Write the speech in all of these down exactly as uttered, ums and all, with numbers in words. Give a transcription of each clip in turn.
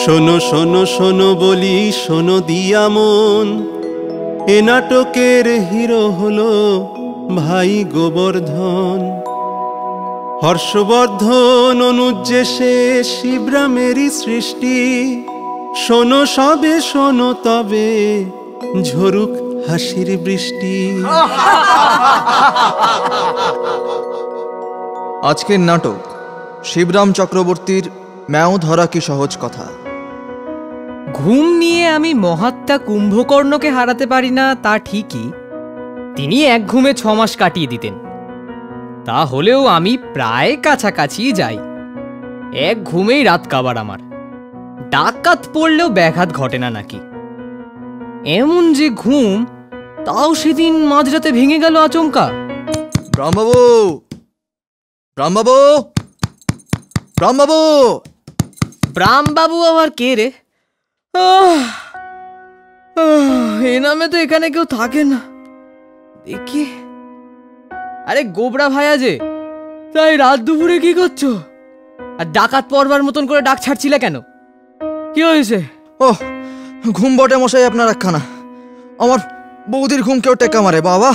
শোনো শোনো শোনো বলি শোনো দিয়া মন, এ নাটকের হিরো হলো ভাই গোবর্ধন। হর্ষবর্ধন অনুজ্জেশে শিবরামেরই সৃষ্টি, শোনো সবে শোনো তবে ঝরুক হাসির বৃষ্টি। আজকের নাটক শিবরাম চক্রবর্তীর ম্যাও ধরা কি সহজ কথা। ঘুম নিয়ে আমি মহাত্মা কুম্ভকর্ণকে হারাতে পারি না তা ঠিকই, তিনি এক ঘুমে ছ মাস কাটিয়ে দিতেন। তা হলেও আমি প্রায় কাছাকাছি যাই। এক ঘুমেই রাত কাবার আমার, ডাকাত পড়লেও ব্যাঘাত ঘটে না নাকি। এমন যে ঘুম, তাও সেদিন মাঝরাতে ভেঙে গেল আচমকা। ব্রাহ্মবাবু, ব্রাহ্মবাবু, ব্রাহ্মবাবু। ব্রাহ্মবাবু আবার কে রে? এ নামে তো এখানে কেউ থাকে না দেখি। আরে গোবরা ভাইয়া যে, তাই রাত দুপুরে কি করছো? আর ডাকাত পড়বার মতন করে ডাক ছাড়ছিলে কেন? কি হয়েছে? ও ঘুম বটে মশাই আপনার একখানা। আমার বৌদির ঘুম কেউ টেক্কা মারে বাবা।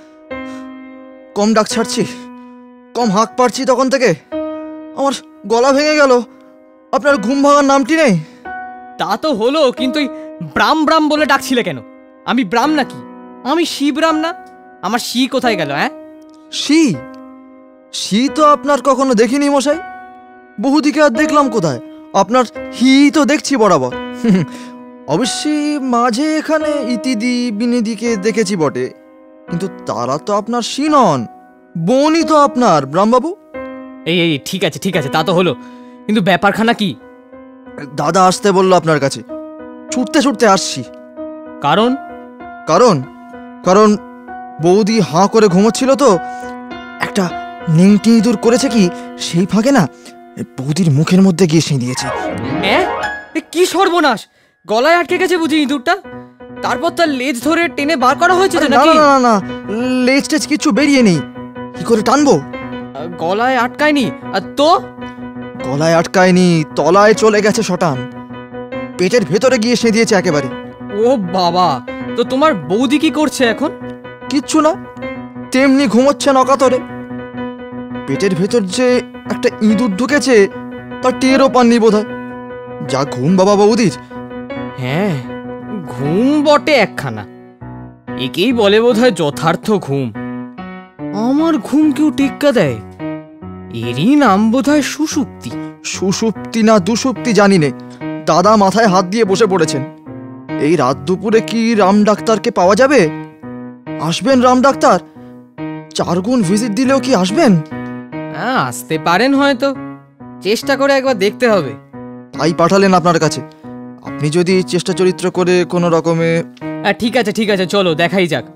কম ডাক ছাড়ছি, কম হাঁক পারছি তখন থেকে আমার গলা ভেঙে গেল। আপনার ঘুম ভাঙার নামটি নেই। তা তো হলো, কিন্তু ব্রাম ব্রাম বলে ডাকছিলে কেন? আমি ব্রাম নাকি? আমি শিবরাম না? আমার শি কোথায় গেল? হ্যাঁ, শি শি তো আপনার কখনো দেখিনি মশাই। বহুদিকে আর দেখলাম কোথায়? আপনার হি তো দেখছি বরাবর। অবশ্যই মাঝে এখানে ইতিদি বিনিদিকে দেখেছি বটে, কিন্তু তারা তো আপনার শি নন, বোনই তো আপনার ব্রাহ্মবাবু। এই এই ঠিক আছে ঠিক আছে, তা তো হলো, কিন্তু ব্যাপারখানা কি? দাদা আসতে বললো আপনার কাছে, ছুটতে ছুটতে আসছি। কারণ? কারণ কারণ বৌদি হাঁ করে ঘুমোচ্ছিল তো, একটা নিংটি ইঁদুর করেছে কি সেই ফাঁকে না বৌদির মুখের মধ্যে গিয়ে সে দিয়েছে। কি সর্বনাশ! গলায় আটকে গেছে বুঝি ইঁদুরটা? তারপর তার লেজ ধরে টেনে বার করা হয়েছে? না না না, লেজ টেজ কিছু বেরিয়ে নেই। কি করে টানবো? গলায় আটকায়নি তো? গলায় আটকায়নি, তলায় চলে গেছে শটান, পেটের ভেতরে গিয়ে সে দিয়েছে একেবারে। ও বাবা! তো তোমার বৌদি কি করছে এখন? কিচ্ছু না, তেমনি ঘুমোচ্ছে অকাতরে। পেটের ভেতর যে একটা ইঁদুর ঢুকেছে তার টেরও পাননি বোধহয়। যা ঘুম বাবা বৌদির! হ্যাঁ, ঘুম বটে একখানা, একেই বলে বোধহয় যথার্থ ঘুম। আমার ঘুম কেউ টেক্কা দেয়? এরই নাম বোধহয় সুষুপ্তি। সুষুপ্তি না দুষুপ্তি জানি নে, দাদা মাথায় হাত দিয়ে বসে পড়েছেন। এই রাত দুপুরে কি রাম ডাক্তারকে পাওয়া যাবে? আসবেন রাম ডাক্তার? চার গুণ ভিজিট দিলেও কি আসবেন? হ্যাঁ, আসতে পারেন হয়তো, চেষ্টা করে একবার দেখতে হবে। তাই পাঠালেন আপনার কাছে। আপনি যদি চেষ্টা চরিত্র করে কোনো রকমে... ঠিক আছে ঠিক আছে, চলো দেখাই যাক।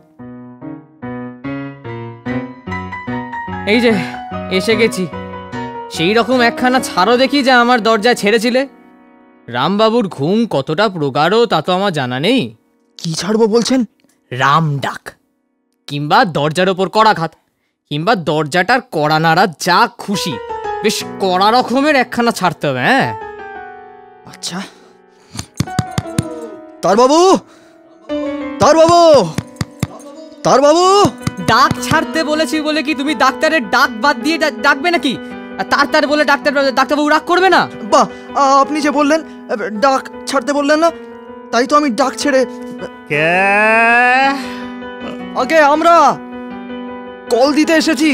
এই যে এসে গেছি। সেই রকম একখানা ছাড়ো দেখি যা আমার দরজায় ছেড়েছিলে। রামবাবুর ঘুম কতটা প্রগাঢ় তা তো আমার জানা নেই। কি ছাড়বো বলছেন? রাম ডাক, কিংবা দরজার ওপর করাঘাত, কিংবা দরজাটার কড়া নাড়া, যা খুশি, বেশ কড়া রকমের একখানা ছাড়তে হবে। হ্যাঁ আচ্ছা। তার বাবু, তার বাবু, তার বাবু। ডাক ছাড়তে বলেছি বলে কি তুমি ডাক্তারের ডাক বাদ দিয়ে ডাকবে নাকি? তার তার বলে ডাক্তার ডাক্তারবাবু রাগ করবে না? বাহ, আপনি যে বললেন ডাক ছাড়তে বললেন না, তাই তো আমি ডাক ছেড়ে... আগে আমরা কল দিতে এসেছি।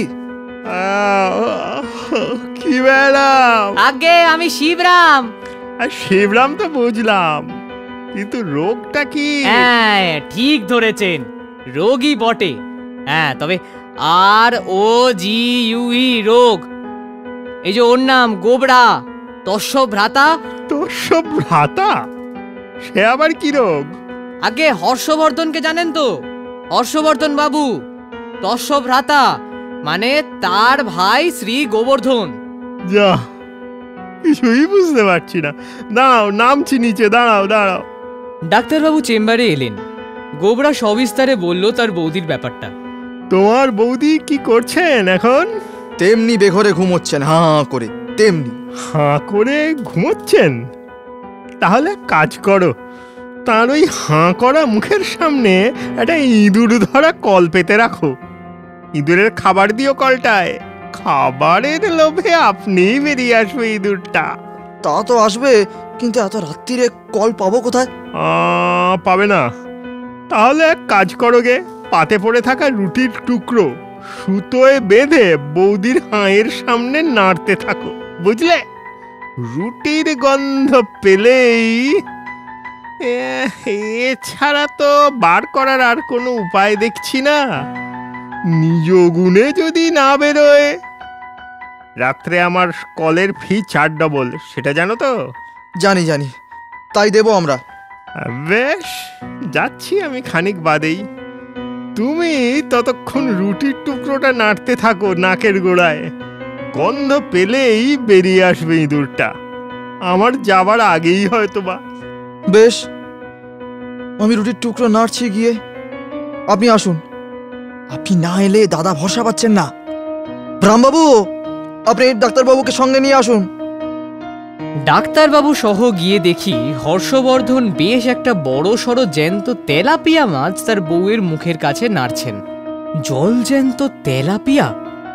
কি ম্যাডাম? আগে আমি শিবরাম। শিবরাম তো বুঝলাম, কিন্তু রোগটা কি? হ্যাঁ ঠিক ধরেছেন, রোগই বটে। হ্যাঁ, তবে আর ও জি ইউই রোগ। এই যে ওর নাম গোবরা, তস্য ভ্রাতা। তস্য ভ্রাতা? সে আবার কি রোগ? আগে হর্ষবর্ধনকে জানেন তো? হর্ষবর্ধন বাবু, তস্য ভ্রাতা মানে তার ভাই শ্রী গোবর্ধন। যা, কিছুই বুঝতে পারছি না। দাঁড়াও, নামছি নিচে, দাঁড়াও দাঁড়াও। ডাক্তারবাবু চেম্বারে এলেন। গোবরা সবিস্তারে বলল তার বৌদির ব্যাপারটা। তোমার বৌদি কি করছেন এখন? তেমনি বেঘরে ঘুমোচ্ছেন হাঁ করে। তেমনি হাঁ করে ঘুমোচ্ছেন? তাহলে কাজ করো, তার ওই হাঁ করা মুখের সামনে একটা ইঁদুর ধরা কল পেতে রাখো। ইঁদুরের খাবার দিও কলটায়, খাবারের লোভে আপনিই বেরিয়ে আসবে ইঁদুরটা। তা তো আসবে, কিন্তু এত রাত্রিরে কল পাবো কোথায়? আহ, পাবে না? তাহলে এক কাজ করো গে, পাতে পড়ে থাকা রুটির টুকরো সুতোয় বেঁধে বৌদির হাঁয়ের সামনে নাড়তে থাকো, বুঝলে? রুটির গন্ধ পেলেই এছাড়া তো বার করার আর কোনো উপায় দেখছি না। নিজ গুণে যদি না বেরোয়। রাত্রে আমার কলের ফি চার ডবল, সেটা জানো তো? জানি জানি, তাই দেবো আমরা। বেশ, যাচ্ছি আমি খানিক বাদেই। তুমি ততক্ষণ রুটির টুকরোটা নাড়তে থাকো নাকের গোড়ায়। গন্ধ পেলেই বেরিয়ে আসবে ইঁদুরটা, আমার যাবার আগেই হয়তো বা। বেশ, আমি রুটির টুকরো নাড়ছি গিয়ে, আপনি আসুন। আপনি না এলে দাদা ভরসা পাচ্ছেন না। রামবাবু, আপনি ডাক্তারবাবুকে সঙ্গে নিয়ে আসুন। ডাক্তারবাবু সহ গিয়ে দেখি হর্ষবর্ধন বেশ একটা বড় সড়ো জ্যান্ত তেলাপিয়া মাছ তার বউয়ের মুখের কাছে নাড়ছেন। জল জ্যান্ত তেলাপিয়া,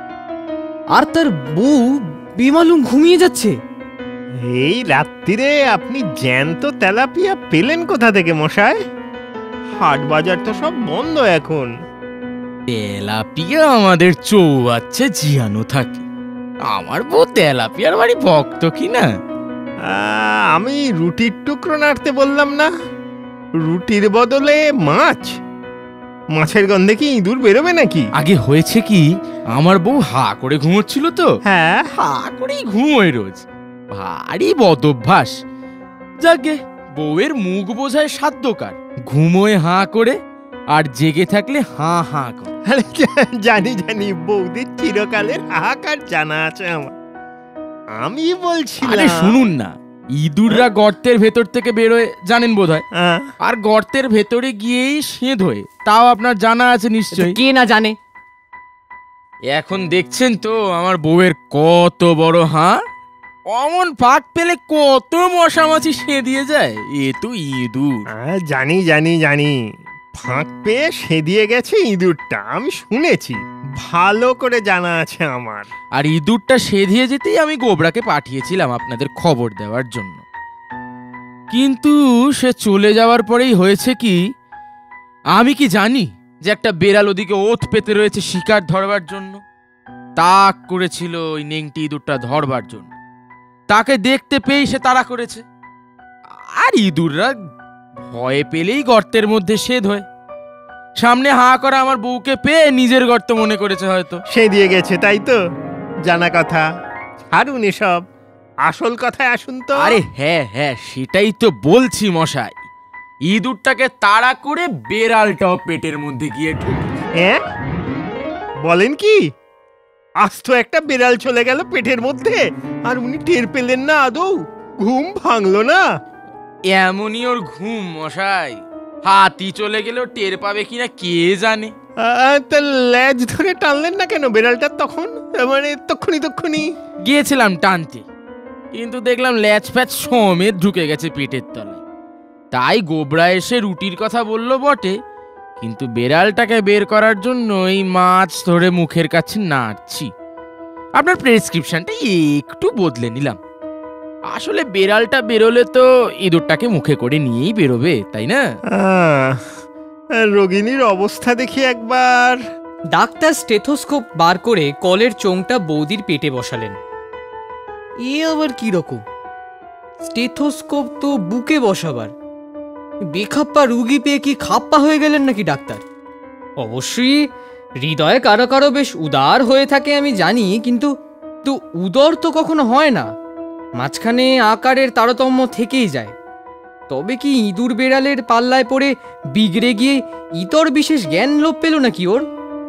আর তার বউ বেমালুম ঘুমিয়ে যাচ্ছে। এই রাত্রিরে আপনি জ্যান্ত তেলাপিয়া পেলেন কোথা থেকে মশাই? হাট বাজার তো সব বন্ধ এখন। তেলাপিয়া আমাদের চৌবাচ্চা জিয়ানো থাকে। আমার বউ তেলাপিয়ার বাড়ি ভক্ত কিনা। আহ, আমি রুটির টুকরো নাড়তে বললাম না? রুটির বদলে মাছ? মাছের গন্ধে কি ইঁদুর বেরোবে নাকি? আগে হয়েছে কি, আমার বউ হা করে ঘুমোচ্ছিল তো, হ্যাঁ, হা করেই ঘুমোয় রোজ। ভারী বদ অভ্যাস। যাকে বউয়ের মুখ বোঝায় সাধ্যকার, ঘুমোয় হা করে, আর জেগে থাকলে হা হা করে। আরে জানি জানি, বৌদির চিরকালের হাহাকার জানা আছে আমার। আমি বলছি, আরে শুনুন না, ইঁদুররা গর্তের ভেতর থেকে বেরোয় জানেন বোধহয়, আর গর্তের ভেতরে গিয়েই সেঁধ হয়ে, তাও আপনার জানা আছে নিশ্চয়ই। কে না জানে। এখন দেখছেন তো আমার বউয়ের কত বড় হাঁ, অমন ফাঁক পেলে কত মশামাছি সেঁধিয়ে যায়। এ তো ইঁদুর। জানি জানি জানি, ফাঁক পেয়ে সেদিয়ে গেছে ইঁদুরটা, আমি শুনেছি, ভালো করে জানা আছে আমার। আর ইঁদুরটা সেধিয়ে যেতেই আমি গোবরাকে পাঠিয়েছিলাম আপনাদের খবর দেওয়ার জন্য। কিন্তু সে চলে যাওয়ার পরেই হয়েছে কি, আমি কি জানি যে একটা বেড়াল ওদিকে ওত পেতে রয়েছে শিকার ধরবার জন্য। তাক করেছিল ওই নেংটি ইঁদুরটা ধরবার জন্য। তাকে দেখতে পেয়েই সে তাড়া করেছে। আর ইঁদুররা ভয় পেলেই গর্তের মধ্যে সেধ হয়। সামনে হাঁ করা আমার বউকে পেয়ে নিজের গর্ত মনে করেছে হয়তো। সে দিয়ে গেছে, তাই তো? জানা কথা, ছাড়ুন এসব, আসল কথায় আসুন তো। আরে হ্যাঁ হ্যাঁ, সেটাই তো বলছি মশাই। ইঁদুরটাকে তাড়া করে বেড়ালটাও পেটের মধ্যে গিয়ে ঢুকে। হ্যাঁ, বলেন কি? আস্ত একটা বেড়াল চলে গেল পেটের মধ্যে, আর উনি টের পেলেন না আদৌ? ঘুম ভাঙলো না? এমনই ওর ঘুম মশাই। হাতি চলে গেলেও টের পাবে কিনা কে জানে। তা লেজ ধরে টানলেন না কেন বেড়ালটার তখন? মানে তক্ষুনি তক্ষুনি গিয়েছিলাম টানতে, কিন্তু দেখলাম ল্যাচ ফ্যাচ সমেত ঢুকে গেছে পেটের তলায়। তাই গোবরা এসে রুটির কথা বলল বটে, কিন্তু বেড়ালটাকে বের করার জন্য এই মাছ ধরে মুখের কাছে নাড়ছি। আপনার প্রেসক্রিপশনটা একটু বদলে নিলাম। আসলে বেড়ালটা বেরোলে তো ইঁদুরটাকে মুখে করে নিয়েই বেরোবে, তাই না? রোগিনীর অবস্থা দেখি একবার। ডাক্তার স্টেথোস্কোপ বার করে কলের চোঙটা বৌদির পেটে বসালেন। এ আবার কি রকম? স্টেথোস্কোপ তো বুকে বসাবার। বেখাপ্পা রুগী পেয়ে কি খাপ্পা হয়ে গেলেন নাকি ডাক্তার? অবশ্যই হৃদয়ে কারো কারো বেশ উদার হয়ে থাকে আমি জানি, কিন্তু তো উদর তো কখনো হয় না, মাঝখানে আকারের তারতম্য থেকেই যায়। তবে কি ইঁদুর বেড়ালের পাল্লায় পড়ে বিগড়ে গিয়ে ইতর বিশেষ জ্ঞান লোপ পেল নাকি ওর?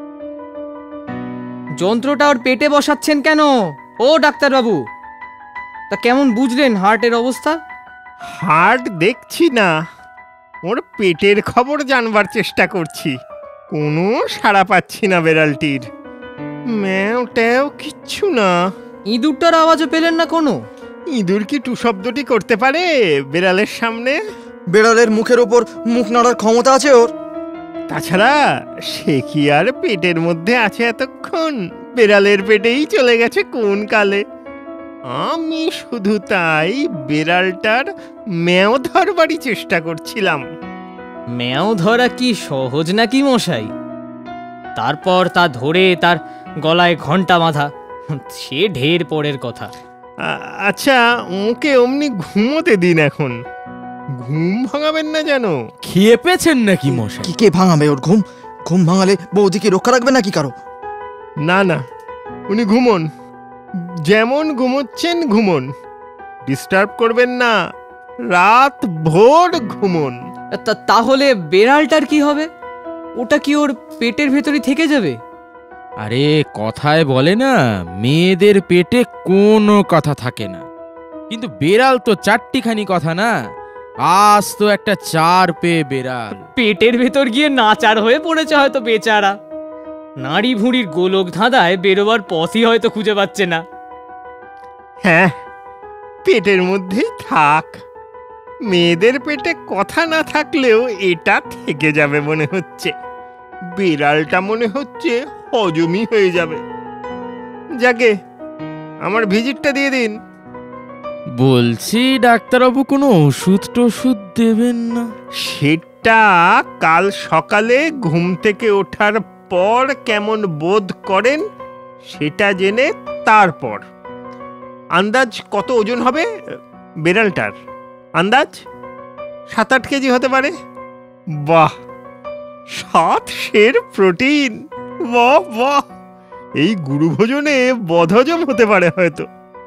যন্ত্রটা ওর পেটে বসাচ্ছেন কেন ও ডাক্তারবাবু? তা কেমন বুঝলেন হার্টের অবস্থা? হার্ট দেখছি না, ওর পেটের খবর জানবার চেষ্টা করছি। কোনো সাড়া পাচ্ছি না বেড়ালটির, ম্যাও ট্যাও কিচ্ছু না। ইঁদুরটার আওয়াজও পেলেন না কোনো? ইঁদুর কি টু শব্দটি করতে পারে বেড়ালের সামনে? বেড়ালের মুখের ওপর মুখ নাড়ার ক্ষমতা আছে ওর। তাছাড়া সে কি আর পেটের মধ্যে আছে এতক্ষণ? বেড়ালের পেটেই চলে গেছে কোন কালে। আমি শুধু তাই বেড়ালটার ম্যাও ধরবারই চেষ্টা করছিলাম। ম্যাও ধরা কি সহজ নাকি মশাই? তারপর তা ধরে তার গলায় ঘন্টা বাঁধা, সে ঢের পরের কথা। আ- আচ্ছা, ওকে অমনি ঘুমোতে দিন এখন। ঘুম ভাঙাবেন না যেন। খেয়ে পেয়েছেন নাকি মশাই? কি কে ভাঙাবে ওর ঘুম? ঘুম ভাঙালে বৌদিকে রক্ষা রাখবে নাকি কারো? না না, উনি ঘুমোন, যেমন ঘুমোচ্ছেন ঘুমোন, ডিস্টার্ব করবেন না, রাত ভোর ঘুমোন। তা- তাহলে বেড়ালটার কি হবে? ওটা কি ওর পেটের ভেতরই থেকে যাবে? আরে কথায় বলে না, মেয়েদের পেটে কোনো কথা থাকে না। কিন্তু বেড়াল তো চারটিখানি কথা না, আজ তো একটা চার পেয়ে বেড়াল। পেটের ভেতর গিয়ে নাচার হয়ে পড়েছে হয়তো বেচারা। নাড়ি ভুঁড়ির গোলক ধাঁধায় বেরোবার পথই হয়তো খুঁজে পাচ্ছে না। হ্যাঁ, পেটের মধ্যেই থাক। মেয়েদের পেটে কথা না থাকলেও এটা থেকে যাবে মনে হচ্ছে। বিড়ালটা মনে হচ্ছে হজমই হয়ে যাবে। যাকে আমার ভিজিটটা দিয়ে দিন। বলছি ডাক্তারবাবু, কোনো ওষুধ টষুধ দেবেন না? সেটা কাল সকালে ঘুম থেকে ওঠার পর কেমন বোধ করেন সেটা জেনে তারপর। আন্দাজ কত ওজন হবে বেড়ালটার? আন্দাজ সাত আট কেজি হতে পারে। বাহ, সাত সের প্রোটিন! বাহ বাহ, এই গুরু ভোজনে বদহজম হতে পারে হয়তো।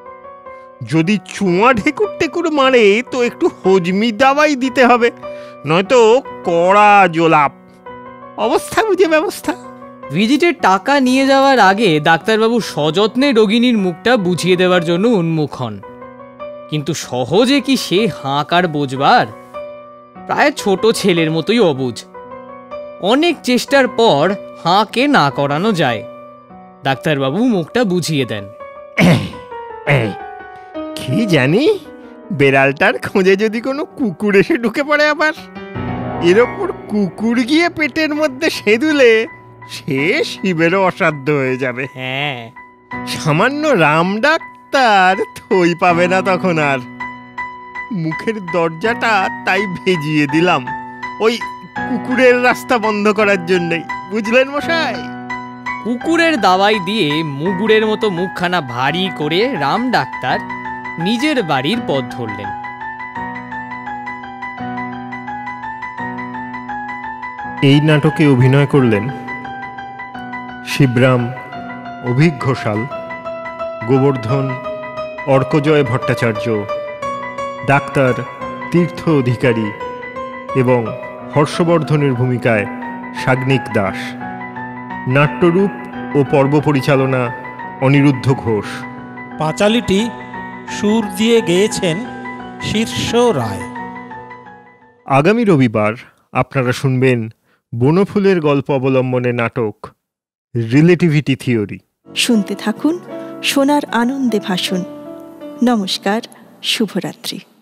যদি চুয়া ঢেকুর টেকুর মারে তো একটু হজমি দাওয়াই দিতে হবে, নয়তো কড়া জোলাপ। অবস্থা বুঝে ব্যবস্থা। ভিজিটের টাকা নিয়ে যাওয়ার আগে ডাক্তারবাবু সযত্নে রোগিণীর মুখটা বুঝিয়ে দেওয়ার জন্য উন্মুখ হন। কিন্তু সহজে কি সে হাঁক আর বোঝবার? প্রায় ছোট ছেলের মতোই অবুঝ। অনেক চেষ্টার পর হাঁকে না করানো যায়। ডাক্তারবাবু মুখটা বুঝিয়ে দেন। কি জানি, বেড়ালটার খোঁজে যদি কোনো কুকুর এসে ঢুকে পড়ে আবার, এর ওপর কুকুর গিয়ে পেটের মধ্যে সেদুলে, সে শিবেরও অসাধ্য হয়ে যাবে। হ্যাঁ, সামান্য রাম ডাক্তার থই পাবে না তখন আর। মুখের দরজাটা তাই ভেজিয়ে দিলাম, ওই কুকুরের রাস্তা বন্ধ করার জন্যই, বুঝলেন মশাই? কুকুরের দাওয়াই দিয়ে মুগুরের মতো মুখখানা ভারী করে রাম ডাক্তার নিজের বাড়ির পথ ধরলেন। এই নাটকে অভিনয় করলেন শিবরাম, অভিক ঘোষাল, গোবর্ধন, অর্কজয় ভট্টাচার্য, ডাক্তার তীর্থ অধিকারী এবং হর্ষবর্ধনের ভূমিকায় সাগ্নিক দাস। নাট্যরূপ ও পর্ব পরিচালনা অনিরুদ্ধ ঘোষ। পাঁচালীটি সুর দিয়ে গেয়েছেন শীর্ষ রায়। আগামী রবিবার আপনারা শুনবেন বনফুলের গল্প অবলম্বনে নাটক রিলেটিভিটি থিওরি। শুনতে থাকুন সোনার আনন্দে ভাসুন। নমস্কার, শুভরাত্রি।